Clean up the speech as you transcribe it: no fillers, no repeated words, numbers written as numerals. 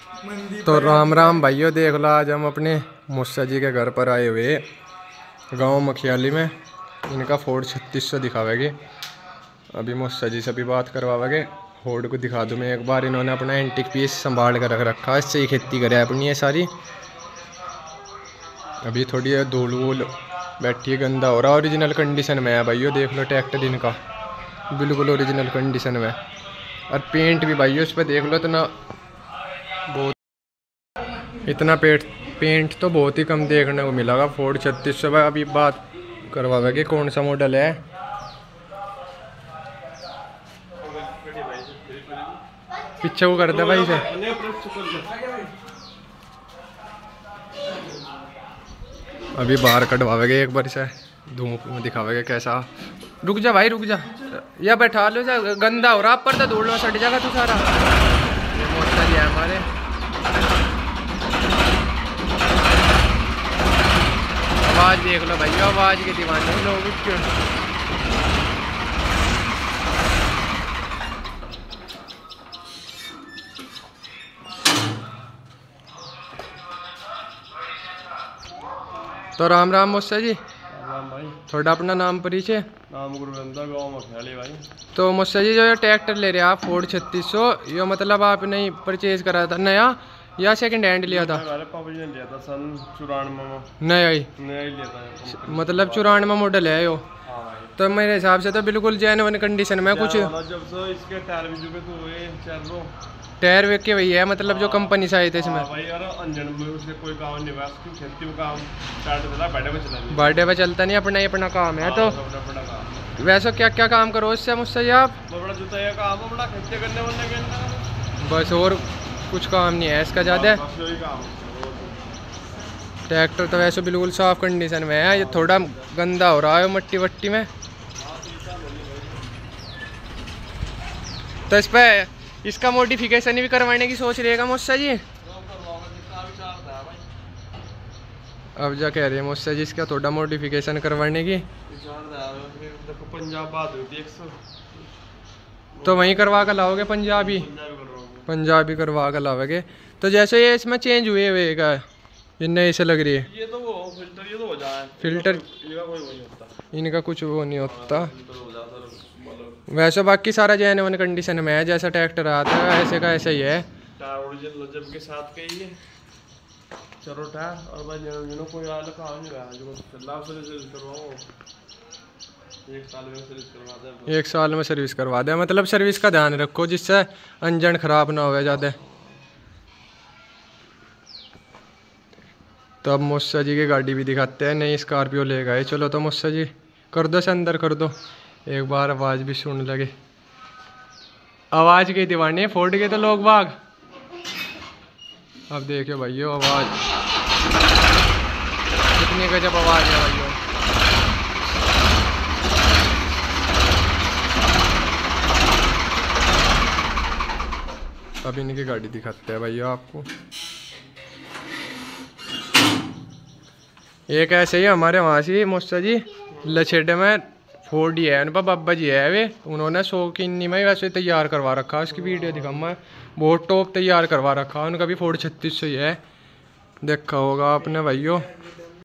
तो राम राम भाइयों, देख लो आज हम अपने मूसा जी के घर पर आए हुए गांव मखियाली में। इनका फोर्ड 3600 दिखावेगी। अभी मूसा जी से भी बात करवाओगे। फोर्ड को दिखा दूँ मैं एक बार। इन्होंने अपना एंटीक पीस संभाल कर रख रखा है, इससे ही खेती करे अपनी ये सारी। अभी थोड़ी धूल वूल बैठी है, गंदा हो रहा। ओरिजिनल कंडीशन में है भाइयों, देख लो ट्रैक्टर इनका बिल्कुल ओरिजिनल कंडीशन में। और पेंट भी भाइयों उस पर देख लो, इतना पेंट तो बहुत ही कम देखने को मिलेगा। फोर्ड 3600 में अभी बात करवाओगे कौन सा मॉडल है। पीछे को कर दे भाई से। अभी बाहर कटवाओगे एक बार से, धूप में दिखाओगे कैसा। रुक जा भाई रुक जा, या बैठा लो जा, गंदा हो रहा पर तो धूल में सट जाएगा तू सारा। मोटर है हमारे। आवाज देख लो भाई, आवाज के दीवाने लोग क्यों। तो राम राम मूसा जी। राम भाई। थोड़ा अपना नाम परिचय। नाम गुरविंदर, गाँव मखियाली भाई। तो मूसा जी, जो ट्रैक्टर ले रहे हैं आप फोर्ड 3600, ये मतलब आपने परचेज करा था नया या सेकंड हैंड लिया था? हमारे पापा जी ने लिया था सन 94 में। नया ही लिया था, मतलब 94 मॉडल है यो। हाँ भाई। तो मेरे हिसाब से तो बिल्कुल जेन्युइन कंडीशन में। कुछ जब से इसके टायर भी जुगे तो हुए चारों टायर वेक के वही है, मतलब जो कंपनी से आए थे इसमें। भाई यार इंजन में उसके कोई काम नहीं हुआ, उसकी खेती में काम स्टार्ट होता बैठे में चला नहीं। बर्थडे पे चलता नहीं, अपना ही अपना काम है। तो वैसे क्या क्या काम करो इससे मुझसे जी आप? बड़ा जूता ये काम है, बड़ा खेती करने वाले के बस, और कुछ काम नहीं है इसका ज़्यादा। ट्रैक्टर तो वैसे बिल्कुल साफ कंडीशन में है, ये थोड़ा गंदा हो रहा है मट्टी वट्टी में। तो इस पर इसका मॉडिफिकेशन भी करवाने की सोच रहेगा मूसा जी? अब जा कह रहे हैं मूसा जी इसका थोड़ा मॉडिफिकेशन करवाने की। पंजाब बात हुई थी 100, तो वहीं करवा कर लाओगे? पंजाबी करवा कर लाओगे। तो जैसे ये इसमें चेंज हुए हुए का ये नए से लग रही है। ये तो वो फिल्टर, ये तो हो जाए फिल्टर इनका कोई नहीं होता, इनका कुछ वो नहीं होता। वैसे बाकी सारा जेन्युइन कंडीशन में है, जैसा ट्रैक्टर आता है ऐसे का ऐसा ही है। टायर ओरिजिनल जब के साथ के ही है। चलो टायर और भाई जिन्होंने कोई आला काम नहीं रहा जो चला सर्विस करवाओ, 1 साल में सर्विस करवा दे। 1 साल में सर्विस करवा दे, मतलब सर्विस का ध्यान रखो जिससे इंजन खराब ना हो ज़्यादा। तो अब मूसा जी की गाड़ी भी दिखाते हैं, नई स्कॉर्पियो ले गए। चलो तो मूसा जी कर दो से अंदर कर दो, एक बार आवाज़ भी सुन लगे। आवाज़ के दीवाने फोर्ड के तो लोग बाग। अब देखियो भाइयों आवाज़ कितनी गजब आवाज़ है भाइयों। अब इनकी गाड़ी दिखाते हैं भैया आपको। एक ऐसे ही हमारे वहाँ से मूसा जी लछेडे में फोर्ड ही है, उन पर बाबा जी है वे, उन्होंने शौकीनी में वैसे तैयार करवा रखा है। उसकी वीडियो दिखाऊंगा, बहुत टॉप तैयार करवा रखा है। उनका भी फोर्ड 3600 ही है, देखा होगा आपने भाइयों।